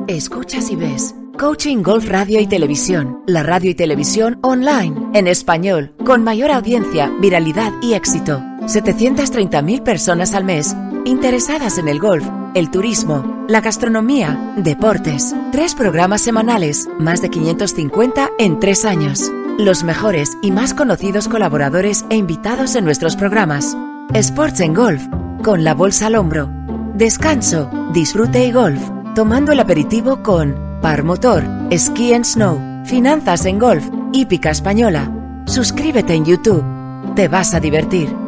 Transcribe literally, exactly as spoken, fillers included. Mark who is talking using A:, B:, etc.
A: Escuchas y ves Coaching Golf Radio y Televisión, la radio y televisión online, en español, con mayor audiencia, viralidad y éxito. setecientas treinta mil personas al mes interesadas en el golf, el turismo, la gastronomía, deportes. Tres programas semanales, más de quinientos cincuenta en tres años. Los mejores y más conocidos colaboradores e invitados en nuestros programas. Sports en Golf, con la bolsa al hombro. Descanso, disfrute y golf, tomando el aperitivo con Par Motor, Ski and Snow, Finanzas en Golf, Hípica Española. Suscríbete en YouTube. Te vas a divertir.